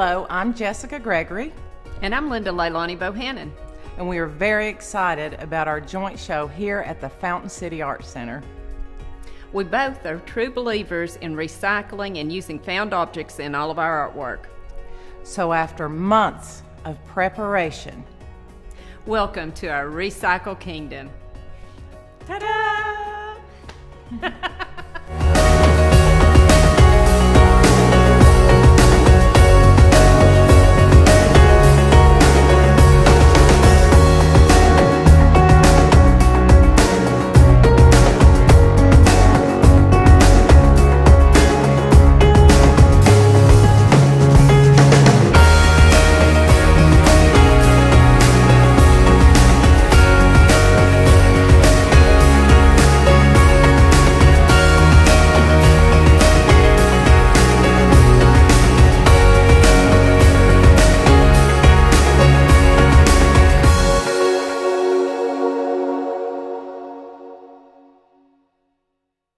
Hello, I'm Jessica Gregory. And I'm Leilani Bohanan. And we are very excited about our joint show here at the Fountain City Arts Center. We both are true believers in recycling and using found objects in all of our artwork. So after months of preparation, welcome to our Recycle Kingdom. Ta-da!